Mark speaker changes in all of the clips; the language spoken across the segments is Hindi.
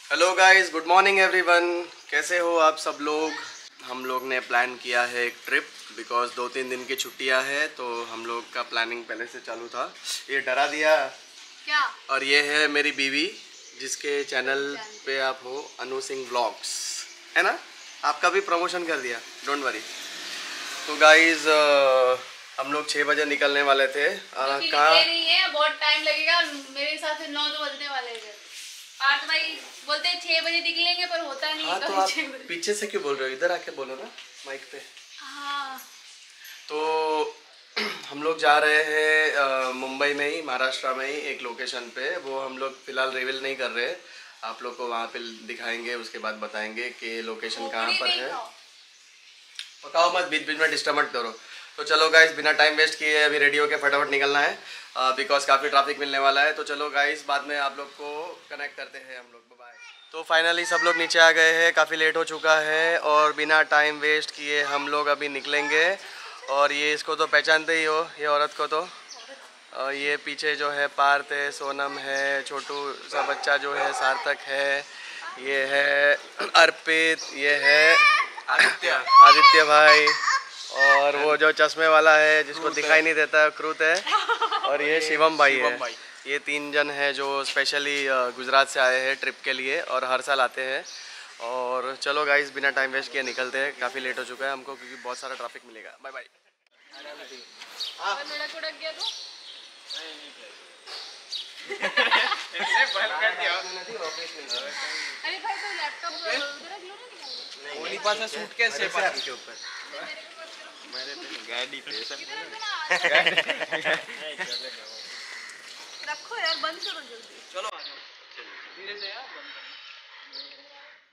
Speaker 1: Hello guys, good morning everyone. कैसे हो आप सब लोग? हम लोग ने प्लान किया है एक ट्रिप बिकॉज 2-3 दिन की छुट्टियां है, तो हम लोग का प्लानिंग पहले से चालू था। ये डरा दिया
Speaker 2: क्या?
Speaker 1: और ये है मेरी बीवी जिसके चैनल पे आप हो, अनु सिंह व्लॉग्स, है ना? आपका भी प्रमोशन कर दिया, डोंट वरी। तो गाइस हम लोग 6 बजे निकलने वाले थे। कहाँ?
Speaker 2: नहीं है, बहुत टाइम लगेगा। मेरे हिसाब से 9 तो बजने वाले हैं। पार्थ भाई बोलते हैं 6 बजे निकलेंगे, पर होता नहीं।
Speaker 1: हाँ, तो आप पीछे से क्यों बोल रहे हो? इधर आके बोलो ना माइक पे।
Speaker 2: हाँ।
Speaker 1: तो हम लोग जा रहे हैं मुंबई में ही, महाराष्ट्र में ही एक लोकेशन पे। वो हम लोग फिलहाल रिवील नहीं कर रहे, आप लोग को वहाँ पे दिखाएंगे, उसके बाद बताएंगे कि लोकेशन कहाँ पर है। पकाओ मत, बीच बीच में डिस्टर्ब मत करो। तो चलो गाइस, बिना टाइम वेस्ट किए अभी रेडी होके फटाफट निकलना है बिकॉज काफ़ी ट्रैफिक मिलने वाला है। तो चलो गाइस, बाद में आप लोग को कनेक्ट करते हैं हम लोग। बाय। तो फाइनली सब लोग नीचे आ गए हैं, काफ़ी लेट हो चुका है और बिना टाइम वेस्ट किए हम लोग अभी निकलेंगे। और ये इसको तो पहचानते ही हो, ये औरत को तो। और ये पीछे जो है पार्थ है, सोनम है, छोटू सा बच्चा जो है सार्थक है, ये है अर्पित, ये है आदित्य भाई, और वो जो चश्मे वाला है जिसको दिखाई नहीं देता क्रूत है, और ये शिवम भाई है। ये 3 जन है जो स्पेशली गुजरात से आए हैं ट्रिप के लिए और हर साल आते हैं। और चलो गाइस, बिना टाइम वेस्ट किए निकलते हैं, काफ़ी लेट हो चुका है हमको क्योंकि बहुत सारा ट्रैफिक मिलेगा। Bye bye.
Speaker 2: अरे भाई, तो लैपटॉप उधर रख लो ना, निकाल
Speaker 3: ओनी पास सूटकेस है
Speaker 1: आपके के ऊपर
Speaker 3: मेरे पे गाड़ी पे सब
Speaker 2: रखो यार, बंद करो जल्दी।
Speaker 3: चलो आ जाओ धीरे से यार बंद करना।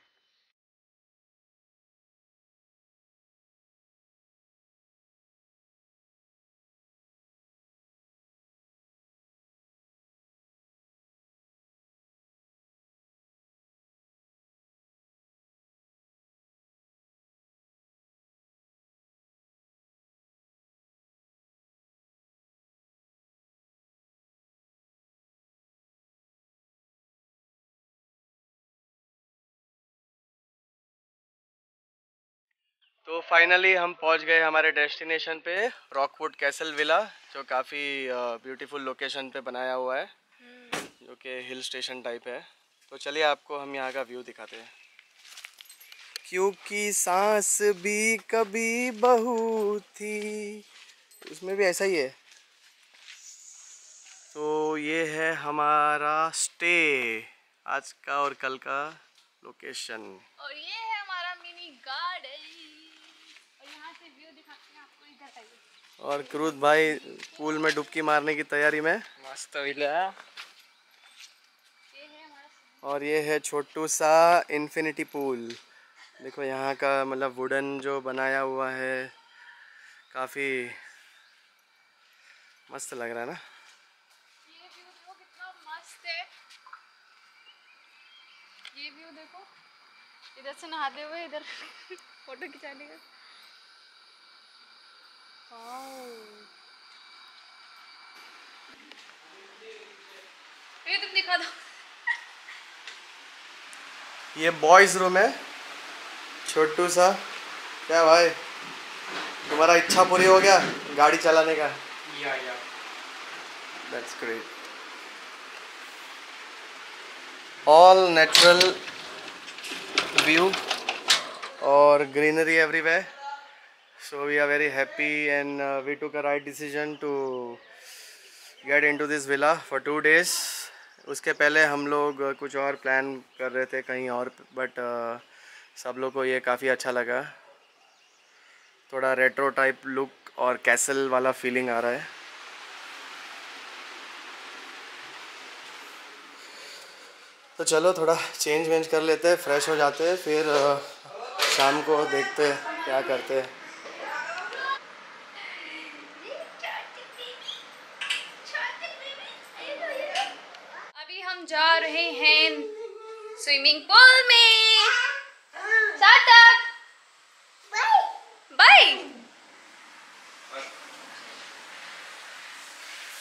Speaker 1: तो फाइनली हम पहुंच गए हमारे डेस्टिनेशन पे, रॉकवुड कैसल विला, जो काफ़ी ब्यूटीफुल लोकेशन पे बनाया हुआ है, जो कि हिल स्टेशन टाइप है। तो चलिए आपको हम यहाँ का व्यू दिखाते हैं। क्योंकि सांस भी कभी बहू थी, उसमें भी ऐसा ही है। तो ये है हमारा स्टे आज का और कल का लोकेशन।
Speaker 2: और ये है हमारा मिनी गार्डन, और यहाँ से व्यू दिखाते हैं आपको। इधर आइए।
Speaker 1: और क्रूद भाई पूल में डुबकी मारने की तैयारी में।
Speaker 3: मस्त विला
Speaker 2: ये है हमारा।
Speaker 1: और ये है छोटू सा इन्फिनिटी पूल। देखो यहाँ का मतलब वुडन जो बनाया हुआ है, काफ़ी मस्त लग रहा है ना।
Speaker 2: ये व्यू देखो कितना मस्त है। ये व्यू देखो, इधर से नहाते हुए इधर फोटो खिंचाने का। ये तुम दिखा दो।
Speaker 1: ये बॉयज़ रूम है, छोटू सा। क्या भाई, तुम्हारा इच्छा पूरी हो गया गाड़ी चलाने का?
Speaker 3: या
Speaker 1: that's great. All natural view और greenery everywhere. So we are very happy and we took a right decision to get into this villa for 2 days. उसके पहले हम लोग कुछ और प्लान कर रहे थे कहीं और, बट सब लोग को ये काफ़ी अच्छा लगा। थोड़ा रेट्रो टाइप लुक और कैसल वाला फीलिंग आ रहा है। तो चलो थोड़ा चेंज वेंज कर लेते हैं, फ्रेश हो जाते हैं, फिर शाम को देखते हैं क्या करते हैं।
Speaker 2: अभी हम जा रहे हैं स्विमिंग पूल में। सार्थक बाय।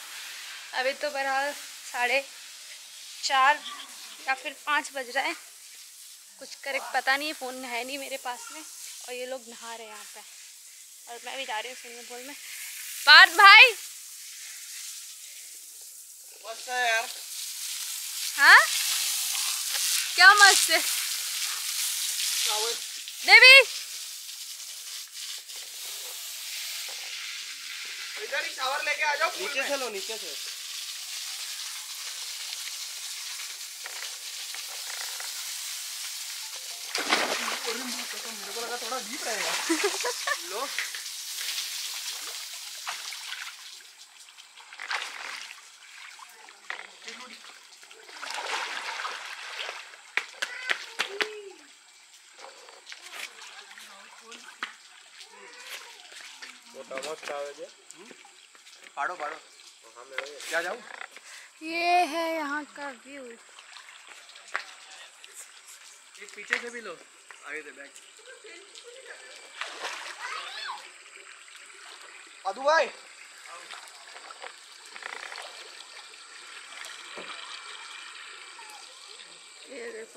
Speaker 2: अभी तो बहरहाल 4:30 या फिर 5 बज रहा है। कुछ करेक्ट पता नहीं है, फ़ोन है नहीं मेरे पास में। और ये लोग नहा रहे हैं यहाँ पे और मैं भी जा रही हूँ स्विमिंग पूल में। पार्थ भाई
Speaker 3: मस्त है यार।
Speaker 2: हाँ क्या मस्त है देवी।
Speaker 3: इधर ही शावर लेके आ जाओ।
Speaker 1: नीचे से लो, नीचे से।
Speaker 3: मेरे को लगा थोड़ा डीप रहेगा। लो पाड़ो पाड़ो। क्या जाओ?
Speaker 2: ये है यहाँ का व्यू।
Speaker 3: एक पीछे से भी लो, आगे दे बैग। अदू भाई
Speaker 2: ये देखो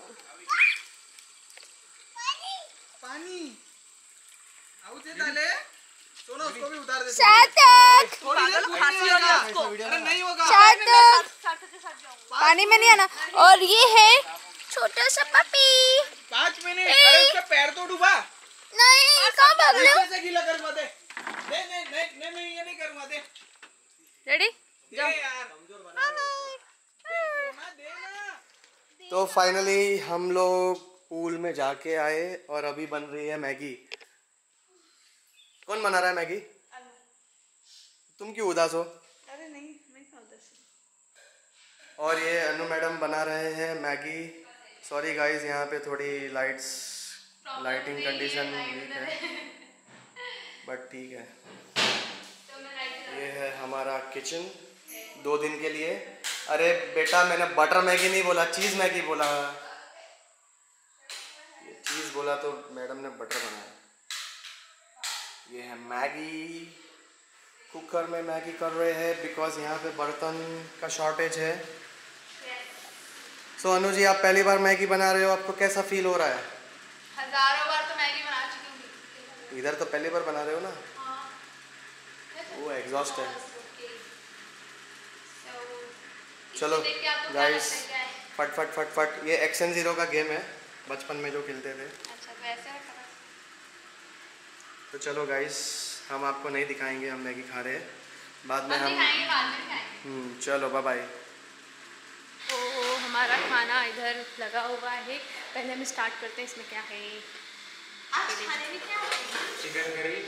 Speaker 3: पानी आउ दे डाले। सोना उसको भी उतार दे। थोड़ी देर खांसी होगा उसको। अरे नहीं होगा।
Speaker 2: पानी में नहीं आना। और ये है छोटा सा पपी।
Speaker 3: 5 मिनट। अरे उसका पैर तो डूबा।
Speaker 2: नहीं कहाँ भाग रहे हो?
Speaker 3: से गीला करवा दे। नहीं ये नहीं करवा दे।
Speaker 2: रेडी
Speaker 3: दे यार। सोना दे ना।
Speaker 1: तो फाइनली हम लोग पूल में जाके आए और अभी बन रही है मैगी। कौन बना रहा है मैगी? तुम क्यों उदास हो?
Speaker 2: अरे नहीं मैं क्यों उदास।
Speaker 1: और ये अनु मैडम बना रहे हैं मैगी। सॉरी गाइस, यहाँ पे थोड़ी लाइटिंग कंडीशन वीक है, बट ठीक है। ये है हमारा किचन 2 दिन के लिए। अरे बेटा मैंने बटर मैगी नहीं बोला, चीज़ मैगी बोला। ये चीज़ बोला तो मैडम ने बटर बनाया। ये है मैगी। कुकर में मैगी कर रहे हैं बिकॉज यहाँ पे बर्तन का शॉर्टेज है। सो अनु जी, आप पहली बार मैगी बना रहे हो, आपको कैसा फील हो रहा है?
Speaker 2: हजारों बार तो मैगी बना चुकी हूँ।
Speaker 1: इधर तो पहली बार बना रहे हो ना? वो एग्जॉस्ट है। चलो गाइस, फट फट फट फट। ये एक्शन ज़ीरो का गेम है, बचपन में जो खेलते थे।
Speaker 2: अच्छा वैसे है।
Speaker 1: तो चलो गाइस, हम आपको नहीं दिखाएंगे हम मैगी खा रहे हैं, बाद में हम चलो बाय बाय।
Speaker 2: तो हमारा खाना इधर लगा हुआ है। पहले हम स्टार्ट करते हैं, इसमें क्या है। आज खाने में क्या है?
Speaker 3: Chicken curry.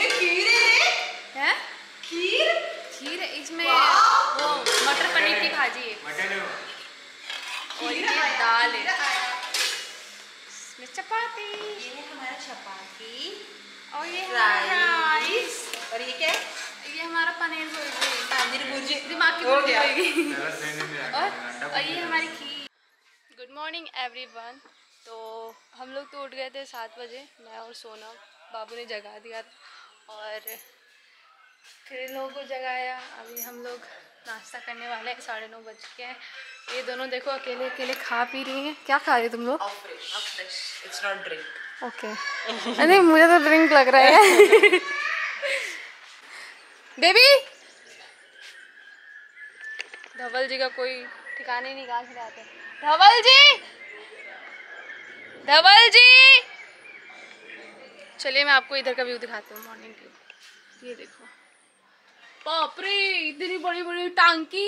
Speaker 2: है खीर है इसमें। वो मटर पनीर की भाजी है।
Speaker 3: मटन है।
Speaker 2: और ये दाल है। इसमें चपाती।
Speaker 4: ये है हमारा चपाती
Speaker 2: और ये राइस।
Speaker 4: और ये क्या है?
Speaker 2: ये हमारा पनीर भुर्जी।
Speaker 4: पनीर भुर्जी
Speaker 2: दिमाग की
Speaker 4: हो
Speaker 2: भुर्जी
Speaker 4: गया।
Speaker 2: होगी। और ये हमारी खीर। Good morning everyone. तो हम लोग तो उठ गए थे 7 बजे, मैं और सोनम। बाबू ने जगा दिया और फिर इन लोगों को जगाया। अभी हम लोग नाश्ता करने वाले हैं। 9:30 बज के हैं। ये दोनों देखो अकेले अकेले खा पी रही हैं। क्या खा रही हो तुम लोग?
Speaker 4: It's not drink.
Speaker 2: ओके नहीं मुझे तो ड्रिंक लग रहा है। बेबी धवल जी का कोई ठिकाने नहीं, कहाँ से आते हैं। धवल जी, धवल जी, चलिए मैं आपको इधर का व्यू दिखाती हूँ मॉर्निंग व्यू। ये देखो, बाप रे इतनी बड़ी बड़ी टांकी।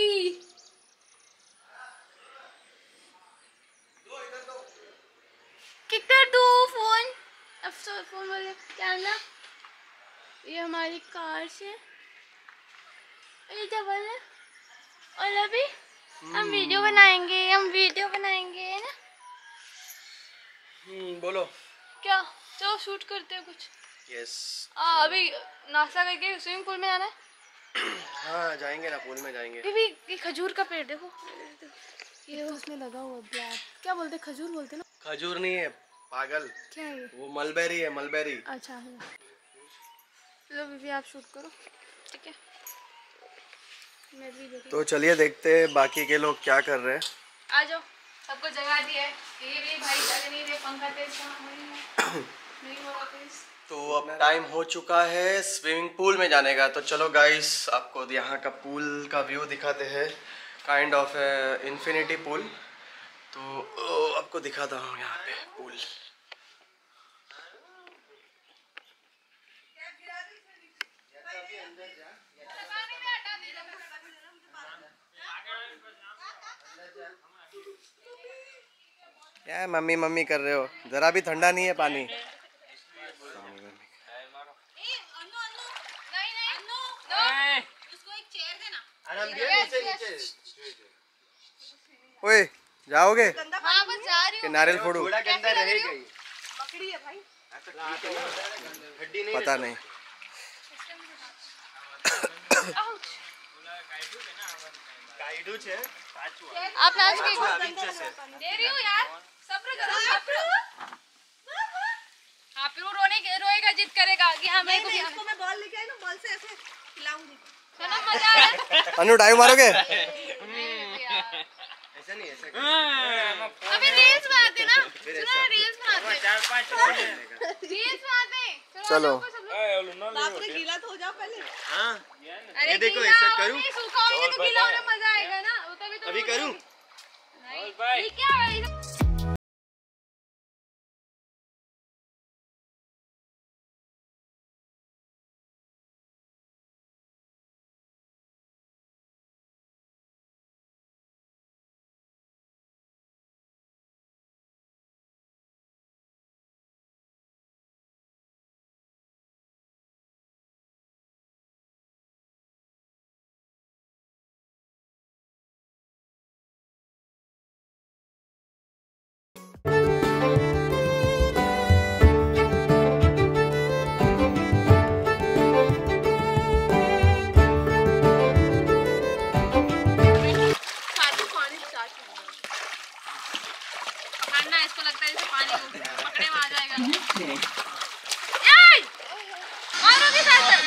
Speaker 2: किधर दो फोन, अफसोस फोन वाले कैमरा। ये हमारी कार से ये डबल है। और अभी हम वीडियो बनाएंगे, हम वीडियो बनाएंगे है ना।
Speaker 1: बोलो
Speaker 2: क्या, चलो शूट करते हैं कुछ।
Speaker 1: यस।
Speaker 2: अभी नाश्ता करके स्विमिंग पूल में जाना है।
Speaker 1: हाँ जाएंगे ना, पूल में जाएंगे।
Speaker 2: भी ये खजूर का पेड़ देखो, ये उसमें लगा हुआ ब्लैक, क्या बोलते, खजूर बोलते ना।
Speaker 1: खजूर नहीं है पागल,
Speaker 2: क्या है ये?
Speaker 1: वो मलबेरी है, मलबेरी।
Speaker 2: अच्छा है। लो बीबी आप शूट करो, ठीक है। मैं भी देखी।
Speaker 1: तो चलिए देखते हैं बाकी के लोग क्या कर रहे हैं।
Speaker 2: आ जाओ। सबको जगा दिया है। ये भाई जग नहीं रहे, पंखा तेज नहीं हो रहा तेज।
Speaker 1: तो अब टाइम हो चुका है स्विमिंग पूल में जाने का। तो चलो गाइस, आपको यहाँ का पूल का व्यू दिखाते हैं। Kind of infinity pool. तो आपको दिखाता हूँ यहाँ पे पूल। क्या मम्मी मम्मी कर रहे हो? जरा भी ठंडा नहीं है पानी। ओए जाओगे?
Speaker 2: हाँ बस जा रही
Speaker 1: कि
Speaker 2: हूँ।
Speaker 1: नारियल फोड़ू?
Speaker 2: मकड़ी है भाई।
Speaker 1: पता नहीं।
Speaker 2: आप नाच के दे रही हूँ यार, सब्र करो सब्र। हाँ फिर वो रोएगा, जिद करेगा कि हाँ मेरे को भी।
Speaker 4: इसको मैं बॉल लेके आई ना, बॉल से ऐसे खिलाऊंगी।
Speaker 2: चलो मजा आया।
Speaker 1: अनु डाइव मारोगे?
Speaker 3: ऐसा नहीं, ऐसा
Speaker 2: अभी रील्स बनाते ना, सुनो रील्स बनाते, रील्स बनाते।
Speaker 1: चलो
Speaker 4: बाप रे, गीला तो हो जाओ पहले।
Speaker 3: हाँ,
Speaker 2: अरे
Speaker 3: ये देखो,
Speaker 2: गीला
Speaker 3: ऐसा
Speaker 2: हो,
Speaker 3: करूं?
Speaker 2: नहीं सूखा होने तो गीला होने मजा आएगा ना, वो तभी तो।
Speaker 3: अभी करूं?
Speaker 2: नहीं, ये क्या है? पकड़ना, इसको लगता है जैसे पानी को पकड़े में आ जाएगा। मारो भी साथ।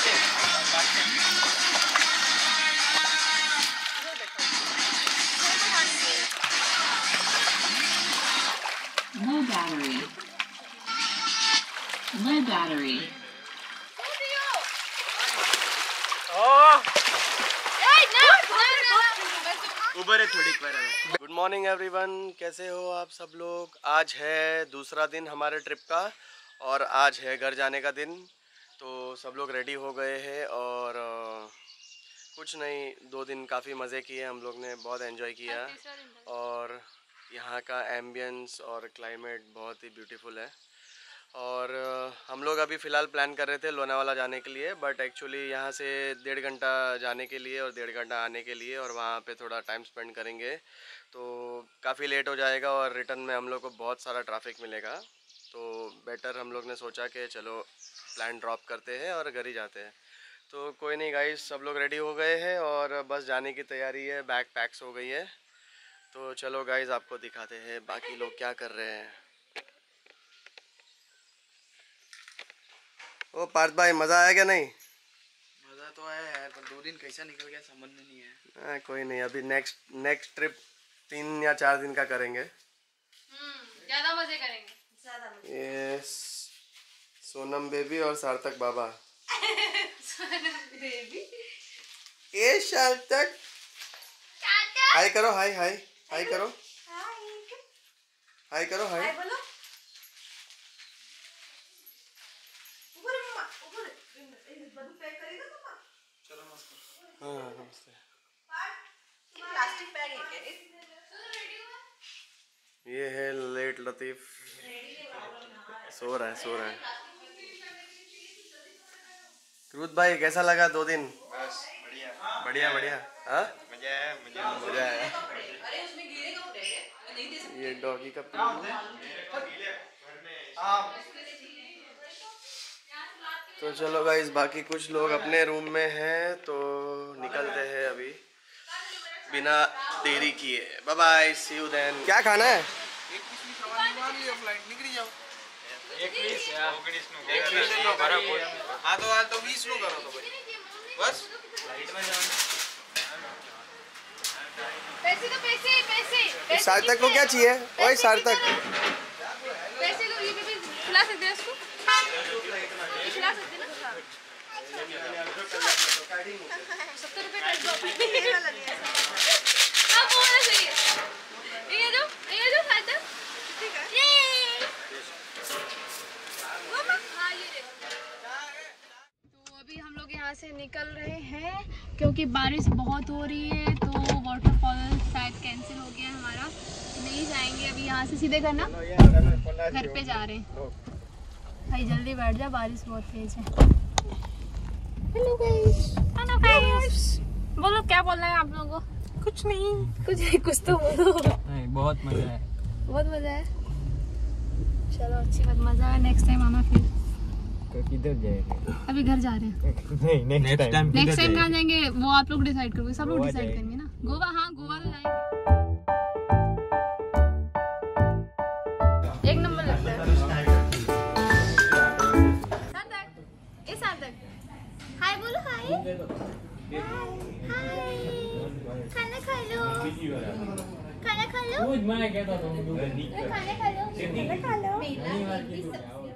Speaker 5: Low battery. Low battery.
Speaker 3: ऊपर है थोड़ी पर।
Speaker 1: गुड मॉर्निंग एवरीवन, कैसे हो आप सब लोग? आज है दूसरा दिन हमारे ट्रिप का और आज है घर जाने का दिन। तो सब लोग रेडी हो गए हैं और कुछ नहीं, 2 दिन काफ़ी मज़े किए हम लोग ने, बहुत एंजॉय किया। और यहाँ का एम्बियंस और क्लाइमेट बहुत ही ब्यूटीफुल है। और हम लोग अभी फ़िलहाल प्लान कर रहे थे लोनावाला जाने के लिए, बट एक्चुअली यहाँ से 1.5 घंटा जाने के लिए और 1.5 घंटा आने के लिए, और वहाँ पे थोड़ा टाइम स्पेंड करेंगे तो काफ़ी लेट हो जाएगा और रिटर्न में हम लोग को बहुत सारा ट्रैफिक मिलेगा। तो बेटर हम लोग ने सोचा कि चलो प्लान ड्रॉप करते हैं और घर ही जाते हैं। तो कोई नहीं गाइस, सब लोग रेडी हो गए हैं और बस जाने की तैयारी है, बैग पैक्स हो गई है। तो चलो गाइस, आपको दिखाते हैं बाकी लोग क्या कर रहे हैं। ओ पार्थ भाई, मज़ा आया क्या? नहीं
Speaker 3: मजा तो आया यार, पर 2 दिन कैसा निकल गया समझ में नहीं है।
Speaker 1: हाँ कोई नहीं, अभी नेक्स्ट ट्रिप 3 या 4 दिन का करेंगे।
Speaker 2: ज्यादा मजे करेंगे।
Speaker 1: ये सोनम बेबी और सार्थक बाबा। ये सार्थक हाय करो, हाय हाय हाय करो, हाय करो, हाय।
Speaker 4: बोलो।
Speaker 1: हाँ नमस्ते।
Speaker 4: प्लास्टिक बैग है क्या?
Speaker 1: ये है लेट लतीफ, सो रहा है। क्रूद भाई, कैसा लगा 2 दिन?
Speaker 3: बस बढ़िया
Speaker 1: हाँ
Speaker 3: मजा आया।
Speaker 4: अरे उसमें गिरेगा वो नहीं दे सकते।
Speaker 1: ये डॉगी का पिल्लू। तो चलो गाइस, बाकी कुछ लोग अपने रूम में हैं तो निकलते हैं अभी बिना देरी किए। Bye bye, see you then. क्या खाना है?
Speaker 3: हाँ तो 20 नो करो तो भाई बस।
Speaker 2: पैसे तो पैसे
Speaker 1: सार्थक को क्या चाहिए? ओए सार्थक,
Speaker 2: पैसे लो, ये भी खिला सकते हैं इसको, खिला सकते हैं ना। 70 रुपए कर दो। हाँ वो वाला सही है। ये जो सार्थक, ठीक है। हाँ ये देखो। तो अभी हम लोग यहाँ से निकल रहे हैं क्योंकि बारिश बहुत हो रही है, तो वाटरफॉल शायद कैंसिल हो गया हमारा, नहीं जाएंगे अभी यहाँ से, सीधे करना घर पे जा रहे हैं। भाई जल्दी बैठ जा, बारिश बहुत तेज है। हेलो गाइस, बोलो क्या बोलना है आप लोगों को? कुछ नहीं, कुछ तो बोलो।
Speaker 3: नहीं, बहुत मजा है।
Speaker 2: बहुत मजा है, चलो अच्छी बात, मजा है। नेक्स्ट टाइम आना फिर।
Speaker 3: किधर जाएंगे?
Speaker 2: अभी घर जा रहे हैं।
Speaker 3: नहीं, नेक्स्ट टाइम
Speaker 2: कहाँ जाएंगे वो आप लोग डिसाइड करोगे, सब लोग डिसाइड करेंगे ना। गोवा, हाँ गोवा तो जाएंगे। एक नंबर लगता है। सार्थक, हाय बोलो, हाय हाय। खाना खा लो, खाना खा लो, खाना खा लो।